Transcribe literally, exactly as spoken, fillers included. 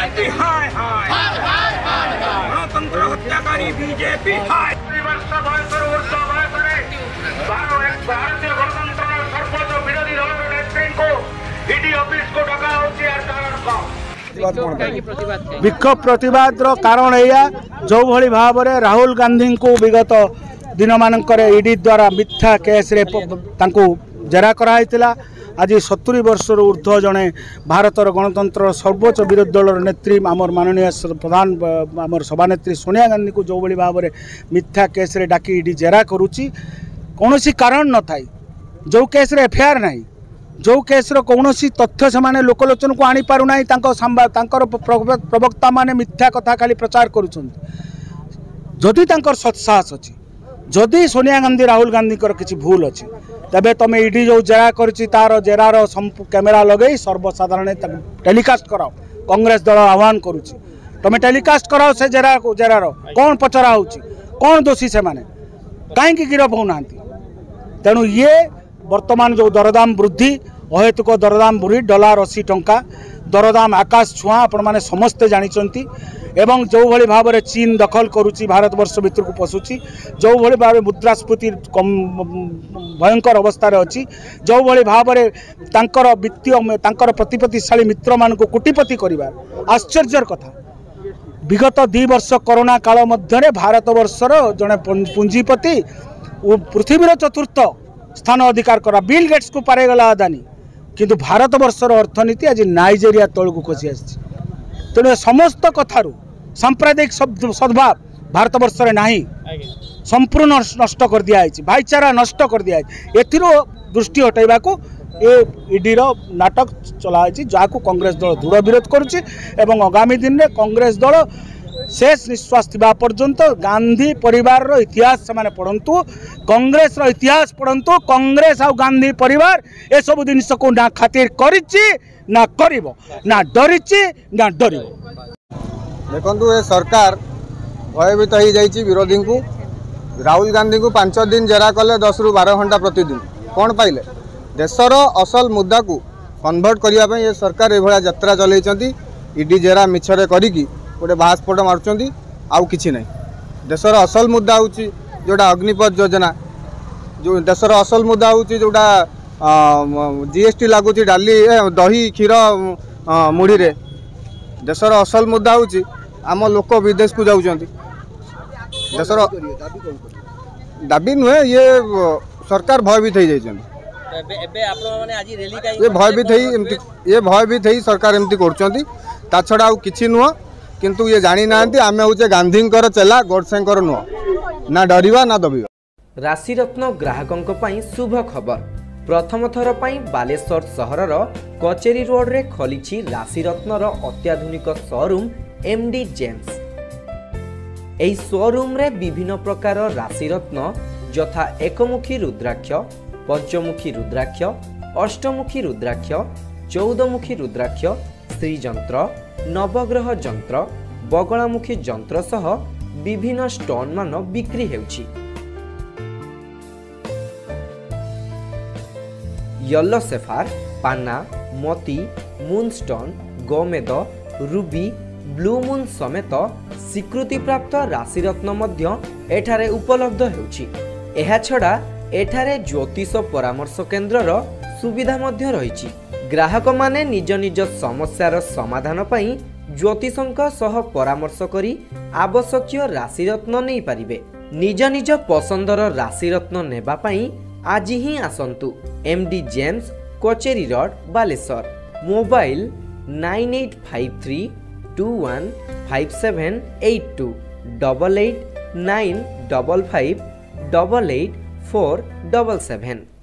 BJP हाय हाय गणतंत्र हत्याकारी BJP हाय भारतीय गणतंत्र सर्वोच्च विरोधी दल नेत्री को ईडी ऑफिस को डका विक्षोभ प्रतिवाद कारण या जो भली भाव में राहुल गांधी को विगत दिन मानक ईडी द्वारा मिथ्या केस रे जेरा कराइतिला। आज सत्तरी वर्ष ऊर्ध्व जड़े भारतर गणतंत्र सर्वोच्च विरोधी दल नेत्री आमर माननीय प्रधान आमर सभानेत्री सोनिया गांधी को जो भली भाव में मिथ्या केस रे डाकी ईडी जेरा करुच्ची कौन कारण न थाई जो केस रे एफआईआर नहीं जो केस रो कौन तथ्य से माने लोकलोचन को आनी पारु नाही तांकर प्रवक्ता माने मिथ्या कथा खाली प्रचार करुछन। जदि तांकर सत्साहस अछि जदि सोनिया गांधी राहुल गांधी कर किछि भूल अछि तबे तमे ईडी जो जेरा करछि तार जेरार कैमेरा लगे सर्वसाधारण टेलीकास्ट कराओ। कांग्रेस दल आह्वान करुछि तमे टेलीकास्ट कराओ से जेरा जेरार कौन पचरा होछि कौन दोषी से माने काहे गिरफ होनांती। तेणु ये वर्तमान जो दरदाम वृद्धि अहेतुक दरदाम वृद्धि डॉलर अशी टंका दरदाम आकाश छुआ आपण माने समस्ते जानिचंती एवं जो भली भाव में चीन दखल करुच्ची भारत वर्ष भितर को पशुची जो भली भाव में मुद्रास्फीति भयंकर अवस्था अच्छी जो भली भाव में तांकर वित्तीय तांकर प्रतिपत्तिशाली मित्र मान को कोटिपति करिवार आश्चर्यर कथा। विगत दि वर्ष कोरोना काल मध्य भारत वर्षर जड़े पुंजीपति पृथ्वीर चतुर्थ स्थान अधिकार करा बिल गेट्स को पारेगला अदानी किंतु भारत वर्षर अर्थनीति आज नाइजेरिया तल को खसी आसी। तेणु समस्त कथारू सांप्रदायिक सद्भाव भारत वर्ष में नहीं संपूर्ण नष्ट कर दिया भाईचारा नष्ट कर दिया एथिरो दृष्टि हटाइबा को ए ईडी रो नाटक चलाई जहाँ कांग्रेस दल दृढ़ विरोध करुच्ची एवं आगामी दिन में कांग्रेस दल शेष निश्वास थिबा पर्यंत गांधी परिवार रो इतिहास से माने पढ़ंतु कांग्रेस रो इतिहास पढ़ंतु कांग्रेस और गांधी परिवार ए सब जिनिस को ना खातिर करिछि ना करिवो ना डरिछि ना डरिवो। देखंतु ए सरकार भयभीत हो जाइछि विरोधी को राहुल गांधी को पांच दिन जेरा कले दस रु बारह घंटा प्रतिदिन कौन पाइले देशर असल मुद्दा को कन्वर्ट करने ये सरकार ये यात्रा चलती ईडी जेरा मिछरे करिकी गोटे बाहास्फोट मार्चंती आउ किछि नहीं। देशर असल मुद्दा हूँ जोटा अग्निपथ योजना जो देशर असल मुद्दा हूँ जोटा जीएसटी लगुच डाली दही क्षीर मुढ़ी रे देशर असल मुद्दा हूँ आम लोक विदेश को जाऊँच देशर दाबी नुहे ये सरकार भयभीत हो जाइए ये भयभीत ये भयभीत हो सरकार एमती कर छड़ा आउ किछि नुह किंतु ये जानी नांती आमे होचे गांधींकर चेला गोडसेंकर नुह ना डरिवा ना दबिवा। राशिरत्न ग्राहकों पई शुभ खबर प्रथम थर पई बालेश्वर सहरर कचेरी रोड रे खोलिछि राशिरत्नर अत्याधुनिक शोरूम एमडी जेम्स। एई शोरूम रे विभिन्न प्रकार राशिरत्न यथा एकमुखी रुद्राक्ष पंचमुखी रुद्राक्ष अष्टमुखी रुद्राक्ष चौदमुखी रुद्राक्ष श्रीजंत्र नवग्रह जंत्र बगलामुखी जंत्र सह विभिन्न स्टोन मान बिक्री हेउछि। येलो सेफार पाना मोती मूनस्टोन गोमेद रूबी ब्लू मून समेत स्वीकृति प्राप्त राशिरत्न मध्य एठारे उपलब्ध हेउछि। एहा छडा एठारे ज्योतिष परामर्श केन्द्रर सुविधा मध्य रहिछि। ग्राहक माने निज निज समस्यार समाधान पई ज्योतिषंक सह परामर्श करी आवश्यक राशिरत्न नहीं पारिबे। निज निज पसंदर राशिरत्न नेबा पई आज ही आसंतु एमडी जेम्स कचेरी road Baleswar. Mobile nine eight five three two one five seven eight two double eight nine double five double eight four double seven.